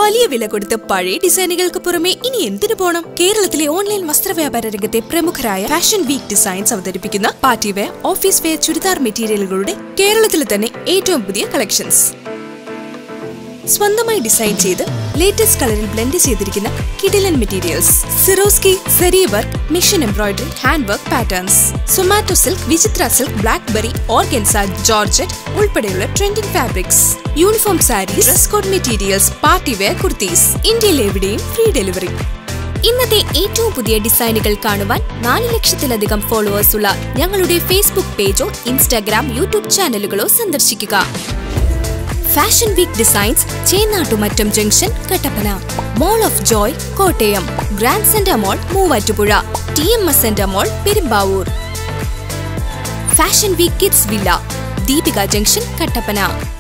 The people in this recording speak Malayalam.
വലിയ വില കൊടുത്ത് പഴയ ഡിസൈനുകൾക്ക് പുറമെ ഇനി എന്തിനു പോണം? കേരളത്തിലെ ഓൺലൈൻ വസ്ത്രവ്യാപാര രംഗത്തെ പ്രമുഖരായ ഫാഷൻ വീക്ക് ഡിസൈൻസ് അവതരിപ്പിക്കുന്ന party wear, office wear, churidar മെറ്റീരിയലുകളുടെ കേരളത്തിലെ തന്നെ ഏറ്റവും പുതിയ കളക്ഷൻസ്. സ്വന്തമായി ഡിസൈൻ ചെയ്ത് ലേറ്റസ്റ്റ് കളറിൽ ബ്ലെൻഡ് ചെയ്തിരിക്കുന്ന കിഡിലൻ materials, Swarovski, zari work, machine embroidery, hand work patterns, Zomato silk, Vichitra silk, Blackberry, organza, georgette ഉൾപ്പെടെയുള്ള trending fabrics, uniform saris, dress code materials, party wear kurtis, ഇന്ത്യയിൽ എവിടെയും ഫ്രീ ഡെലിവറി. ഇന്നത്തെ ഏറ്റവും പുതിയ ഡിസൈനുകൾ കാണുവാൻ 4 ലക്ഷത്തിലധികം ഫോളോവേഴ്സ് ഉള്ള ഞങ്ങളുടെ ഫേസ്ബുക്ക് പേജോ ഇൻസ്റ്റാഗ്രാം, യൂട്യൂബ് ചാനലുകളോ സന്ദർശിക്കുക. Fashion week designs, Chennattumattam junction, Kattappana. Mall of joy, Kottayam. Grand centre mall, Muvattupuzha. TMS centre mall, Perumbavoor. Fashion week kids villa, Deepika junction, Kattappana.